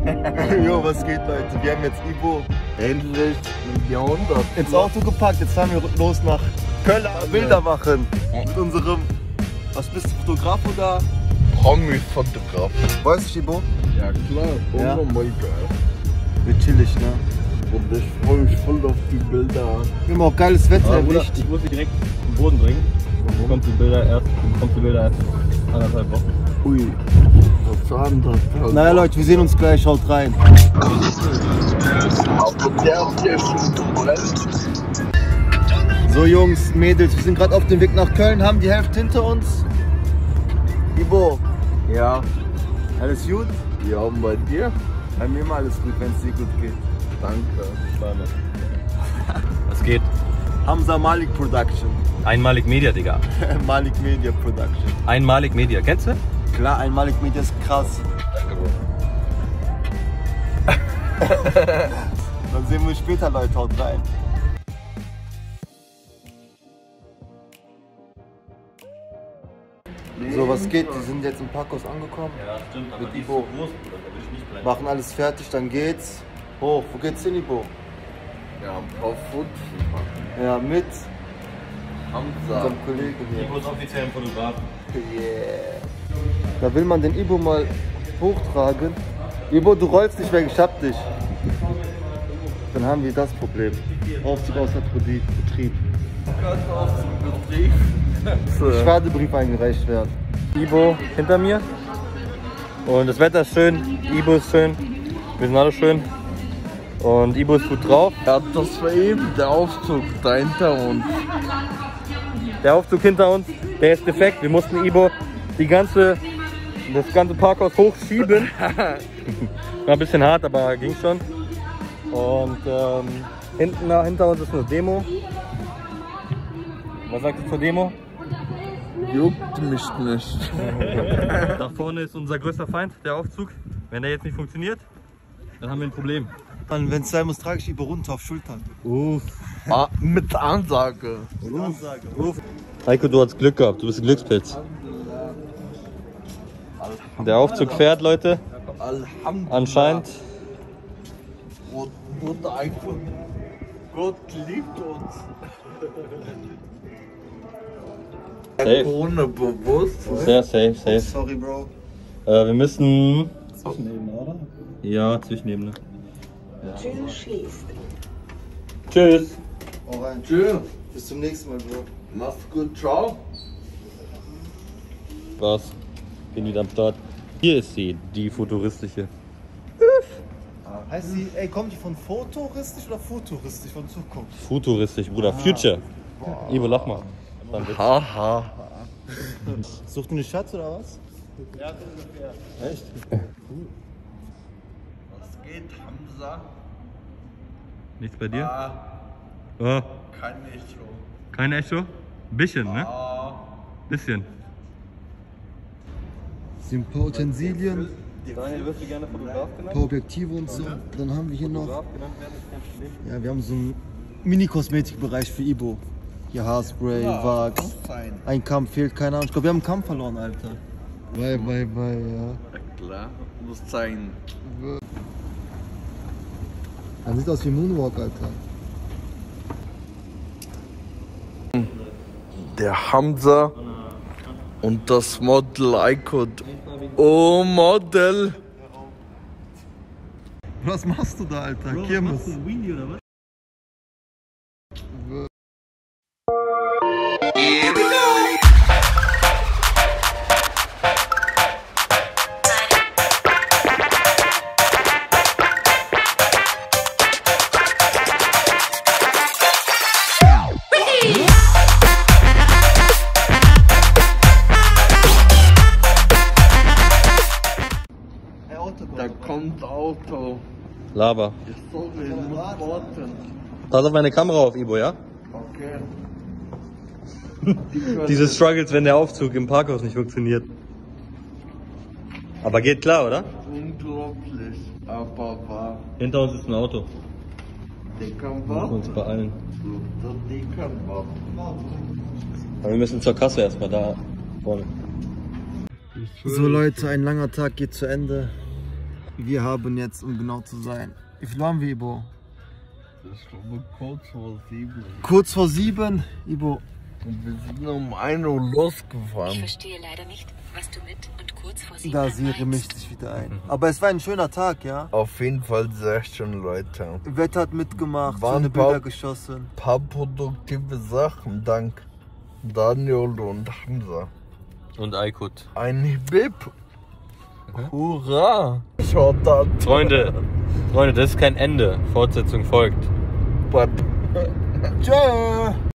Jo, was geht, Leute? Wir haben jetzt Ibo Endlich im Jahrhundert ins Auto gepackt. Jetzt fahren wir los nach Köln. Bilder machen. Mit unserem, was bist du, Fotograf oder? Promi-Fotograf. Weißt du, Ibo? Ja klar, Ja. oh mein Gott. Wird chillig, ne? Und ich freue mich voll auf die Bilder. Wir haben auch geiles Wetter Bruder, erwischt. ich muss sie direkt im Boden bringen. Du bekommst die Bilder erst in 1,5 Wochen. Ui, was war denn das? Naja, Leute, wir sehen uns gleich. Haut rein. Aber der ist schon turbulent. So, Jungs, Mädels, wir sind gerade auf dem Weg nach Köln, haben die Hälfte hinter uns. Ibo, Ja, alles gut? ja, und bei dir? Bei mir mal alles gut, wenn es dir gut geht. Danke. Zweimal. Was geht? Hamza Malik Production. Einmalig Media, Digga. Malik Media Production. Einmalig Media, kennst du? Klar, ein Malik Media ist krass. Danke, Bro. Dann sehen wir uns später, Leute. Haut rein. So, was geht? Die sind jetzt im Parkhaus angekommen. Ja, stimmt, aber Mit Ibo. groß, Bruder, da will ich nicht bleiben. Machen alles fertig, dann geht's hoch. Wo geht's hin, Ibo? Ja, ein paar Fotos machen. Ja, mit Hamza. unserem Kollegen hier. Ibo ist offiziell ein Fotograf. Yeah. Da will man den Ibo mal hochtragen. Ibo, du rollst nicht weg, ich hab dich. Dann haben wir das Problem. Aufzug außer Betrieb. Gott auf den Betrieb. Schwadebrief eingereicht werden. Ibo hinter mir. Und das Wetter ist schön, Ibo ist schön, wir sind alle schön. Und Ibo ist gut drauf. Ja, das war eben der Aufzug da hinter uns. Der Aufzug hinter uns, der ist defekt. Wir mussten Ibo das ganze Parkhaus hochschieben. War ein bisschen hart, aber ging schon. Und hinter uns ist eine Demo. Was sagst du zur Demo? Juckt mich nicht. Da vorne ist unser größter Feind, der Aufzug. Wenn der jetzt nicht funktioniert, dann haben wir ein Problem. Wenn es sein muss, trage ich Ibo runter auf Schultern. Ah, mit Ansage. Heiko, du hast Glück gehabt, du bist ein Glückspilz. Der Aufzug fährt, Leute. Alhamdulillah. Anscheinend. Und einfach, Gott liebt uns. Safe. Ohne bewusst. Sehr safe. Sorry, Bro. Wir müssen... Zwischenebene, oder? Ja, Zwischenebene. Tür schließt. Tschüss. Hau rein. Tschüss. Bis zum nächsten Mal, Bro. Mach's gut, ciao. Was? Bin wieder am Start. Hier ist sie, die futuristische. Heißt sie, ey, kommt die von futuristisch oder futuristisch von Zukunft? Futuristisch, Bruder. Future. Ivo, lach mal. Haha. Sucht du eine Schatz oder was? Ja, ungefähr. Echt? Was geht, Hamza? Nichts bei dir? Ah, Oh, kein Echo. kein Echo? Bisschen, ne? Ah, Bisschen. Das sind ein paar Utensilien, Daniel, wirst du gerne Fotograf ein genannt? paar Objektive und so. Dann haben wir hier noch, Fotograf genannt werden, ist kein Problem. ja, wir haben so einen Mini-Kosmetikbereich für Ibo. Hier Haarspray, Wachs. fein. Ein Kamm fehlt, keine Ahnung. Ich glaube, wir haben einen Kamm verloren, Alter. Bye, ja. Klar, muss sein. Das sieht aus wie Moonwalk, Alter. Der Hamza und das Model Icon. Oh, Model. Was machst du da, Alter? Kirmes. Weenie oder was? Da kommt Auto. Lava. Sorry, ich muss warten. Pass auf meine Kamera auf, Ibo, ja? Okay. Diese Struggles, wenn der Aufzug im Parkhaus nicht funktioniert. Aber geht klar, oder? Unglaublich. Aber war. Hinter uns ist ein Auto. Der kann Wir müssen uns warten. beeilen. Die kann warten. Aber wir müssen zur Kasse erstmal da vorne. So Leute, ein langer Tag geht zu Ende. Wir haben jetzt, um genau zu sein, wie viel haben wir, Ibo? Das ist schon kurz vor 7. Kurz vor 7, Ibo. Und wir sind um 1 Uhr losgefahren. Ich verstehe leider nicht, was du mit und kurz vor 7 Da Siri mischt sich wieder ein. Aber es war ein schöner Tag, ja? Auf jeden Fall sehr schön, Leute. Wetter hat mitgemacht, Waren schöne ein paar- Bilder geschossen. Ein paar produktive Sachen, dank Daniel und Hamza. Und Aykut. Ein Bip. Hurra! Schaut da. Freunde, das ist kein Ende. Fortsetzung folgt. But Tschö!